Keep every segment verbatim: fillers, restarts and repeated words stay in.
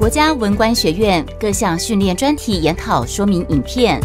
国家文官学院各项训练专题研讨说明影片。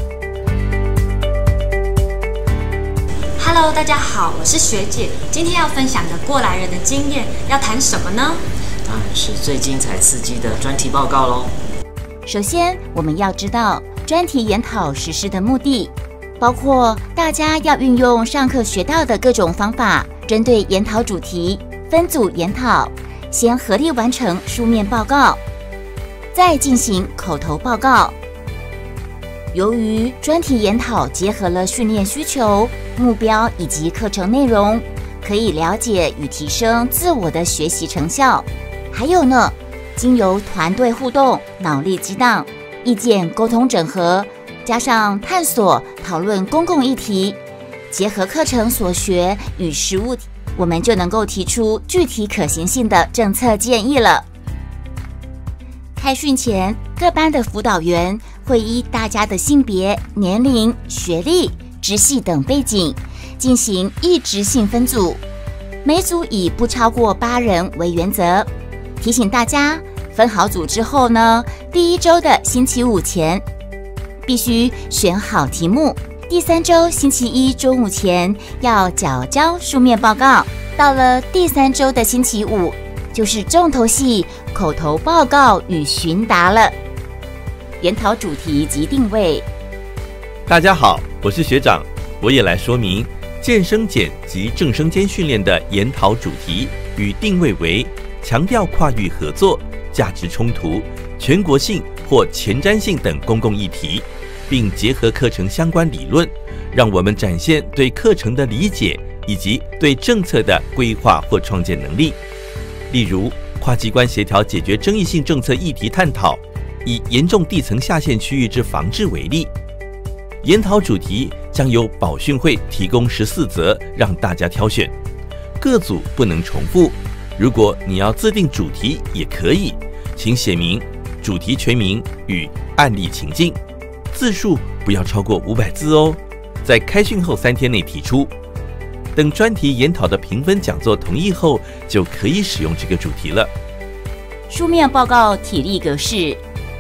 Hello， 大家好，我是学姐。今天要分享的过来人的经验，要谈什么呢？ 当然是最精彩刺激的专题报告咯。 首先，我们要知道专题研讨实施的目的，包括大家要运用上课学到的各种方法，针对研讨主题分组研讨，先合力完成书面报告，再进行口头报告。由于专题研讨结合了训练需求、目标以及课程内容，可以了解与提升自我的学习成效。还有呢，经由团队互动、脑力激荡、意见沟通整合，加上探索讨论公共议题，结合课程所学与实务，我们就能够提出具体可行性的政策建议了。开训前，各班的辅导员会依大家的性别、年龄、学历、职系等背景进行异质性分组，每组以不超过八人为原则。提醒大家，分好组之后呢，第一周的星期五前必须选好题目，第三周星期一中午前要缴交书面报告。到了第三周的星期五，就是重头戏口头报告与询答了。研讨主题及定位。 大家好，我是学长，我也来说明健生检及正生监训练的研讨主题与定位为强调跨域合作、价值冲突、全国性或前瞻性等公共议题，并结合课程相关理论，让我们展现对课程的理解以及对政策的规划或创建能力。例如，跨机关协调解决争议性政策议题探讨，以严重地层下陷区域之防治为例。研讨主题将由保训会提供十四则，让大家挑选，各组不能重复。如果你要自定主题也可以，请写明主题全名与案例情境，字数不要超过五百字哦。在开训后三天内提出，等专题研讨的评分讲座同意后，就可以使用这个主题了。 书面报告体例格式。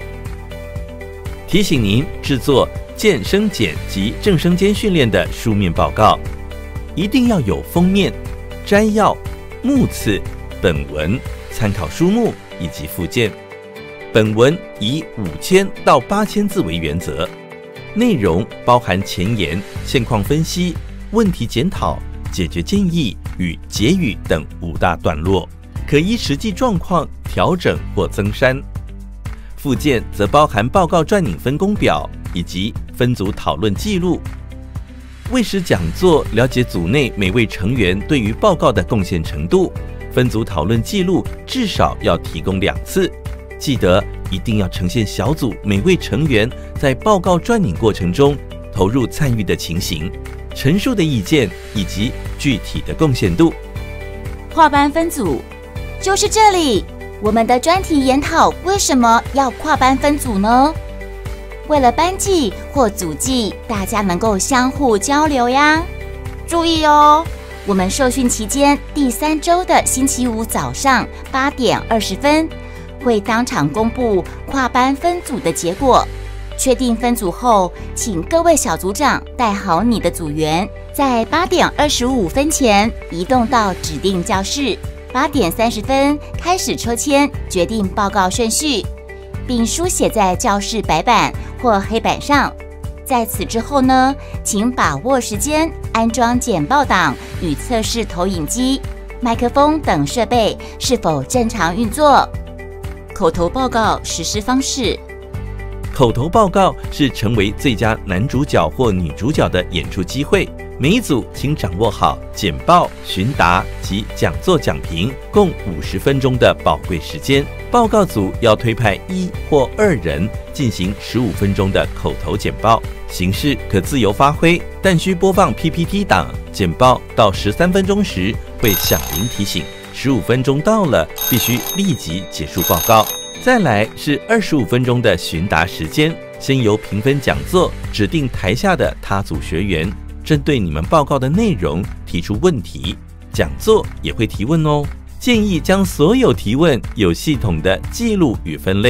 提醒您制作健生检及正生监训练的书面报告，一定要有封面、摘要、目次、本文、参考书目以及附件。本文以五千到八千字为原则，内容包含前言、现况分析、问题检讨、解决建议与结语等五大段落，可依实际状况调整或增删。附件则包含报告撰拟分工表以及分组讨论记录。为使讲座了解组内每位成员对于报告的贡献程度，分组讨论记录至少要提供两次。记得一定要呈现小组每位成员在报告撰拟过程中投入参与的情形、陈述的意见以及具体的贡献度。 跨班分组就是这里。我们的专题研讨为什么要跨班分组呢？为了班级或组际大家能够相互交流呀。注意哦，我们受训期间第三周的星期五早上八点二十分会当场公布跨班分组的结果。确定分组后，请各位小组长带好你的组员，在八点二十五分前移动到指定教室。八点三十分开始抽签，决定报告顺序，并书写在教室白板或黑板上。在此之后呢，请把握时间安装简报档与测试投影机、麦克风等设备是否正常运作。口头报告实施方式。 口头报告是成为最佳男主角或女主角的演出机会。每一组请掌握好简报、询答及讲座讲评共五十分钟的宝贵时间。报告组要推派一或二人进行十五分钟的口头简报，形式可自由发挥，但需播放 P P T 档。简报到十三分钟时会响铃提醒，十五分钟到了必须立即结束报告。再来是二十五分钟的询答时间，先由评分讲座指定台下的他组学员针对你们报告的内容提出问题，讲座也会提问哦。建议将所有提问有系统的记录与分类，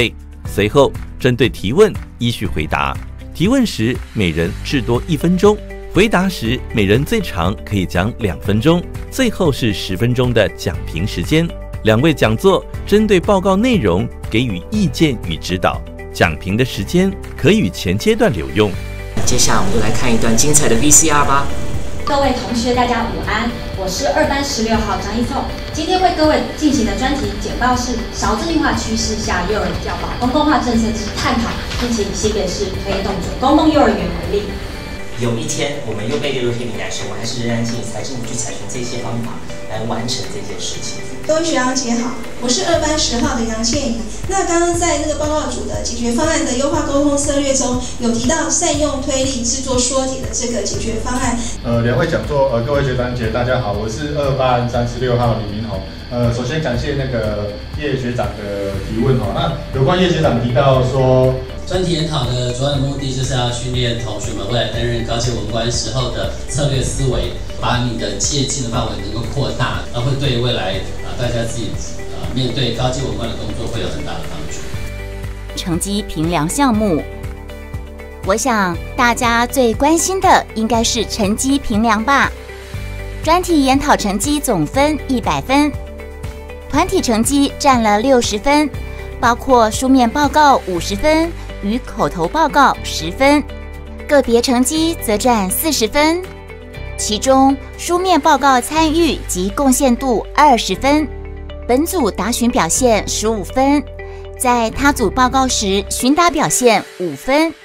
随后针对提问依序回答。提问时每人至多一分钟，回答时每人最长可以讲两分钟，最后是十分钟的讲评时间。两位讲座针对报告内容给予意见与指导，讲评的时间可与前阶段留用。 接下来我们就来看一段精彩的 V C R 吧。 各位同学，大家午安，我是二班十六号张一凤。今天为各位进行的专题简报是少子女化趋势下幼儿教保公共化政策之探讨，并且以新北市推动准公共幼儿园为例。 有一天我们又被列入黑名单时，我还是仍然建议财政部去采取这些方法来完成这件事情。 各位学长姐好，我是二班十号的杨倩怡。那刚刚在这个报告组的解决方案的优化沟通策略中，有提到善用推力制作说题的这个解决方案。 呃，两位讲座，呃，各位学长姐大家好，我是二班三十六号李明宏。呃，首先感谢那个叶学长的提问哈。那有关叶学长提到说， 专题研讨的主要的目的就是要训练同学们未来担任高阶文官时候的策略思维，把你的借鉴的范围能够扩大，那会对未来啊大家自己啊面对高阶文官的工作会有很大的帮助。 成绩评量项目，我想大家最关心的应该是成绩评量吧。专题研讨成绩总分一百分，团体成绩占了六十分，包括书面报告五十分与口头报告十分，个别成绩则占四十分，其中书面报告参与及贡献度二十分，本组答询表现十五分，在他组报告时询答表现五分。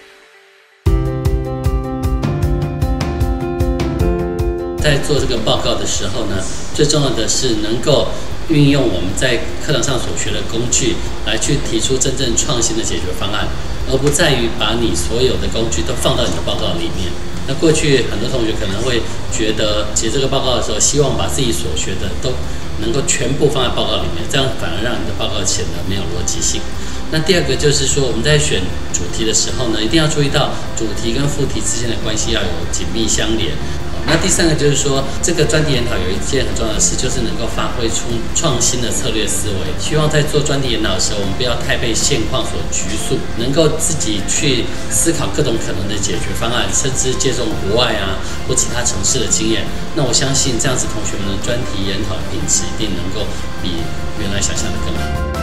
在做这个报告的时候呢，最重要的是能够运用我们在课堂上所学的工具来去提出真正创新的解决方案，而不在于把你所有的工具都放到你的报告里面。那过去很多同学可能会觉得写这个报告的时候，希望把自己所学的都能够全部放在报告里面，这样反而让你的报告显得没有逻辑性。那第二个就是说，我们在选主题的时候呢，一定要注意到主题跟副题之间的关系要有紧密相连。那第三个就是说，这个专题研讨有一件很重要的事，就是能够发挥出创新的策略思维。希望在做专题研讨的时候，我们不要太被现况所局束，能够自己去思考各种可能的解决方案，甚至借重国外啊或其他城市的经验。那我相信这样子，同学们的专题研讨品质一定能够比原来想象的更好。